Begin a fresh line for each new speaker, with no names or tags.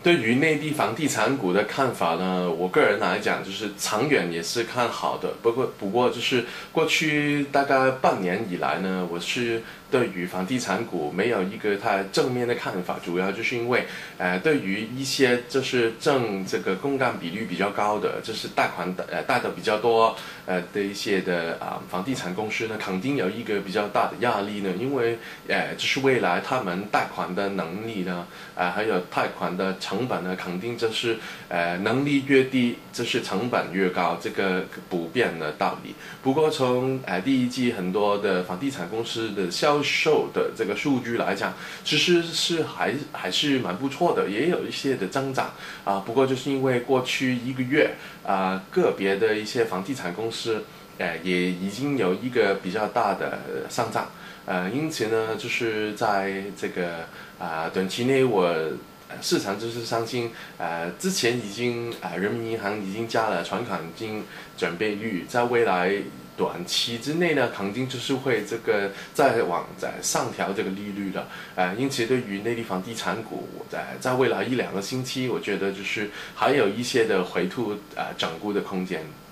对于内地房地产股的看法呢，我个人来讲就是长远也是看好的。不过就是过去大概半年以来呢，我是对于房地产股没有一个太正面的看法，主要就是因为对于一些就是挣这个公干比率比较高的，就是贷款贷的比较多的一些的房地产公司呢，肯定有一个比较大的压力呢，因为就是未来他们贷款的能力呢，还有贷款的成本呢，肯定就是能力越低，就是成本越高，这个不变的道理。不过从第一季很多的房地产公司的销售的这个数据来讲，其实是还是蛮不错的，也有一些的增长不过就是因为过去一个月个别的一些房地产公司也已经有一个比较大的上涨因此呢，就是在这个短期内市场就是相信，之前已经人民银行已经加了存款金准备率，在未来短期之内呢，肯定就是会这个再上调这个利率了，因此对于内地房地产股，在未来一两个星期，我觉得就是还有一些的回吐整固的空间。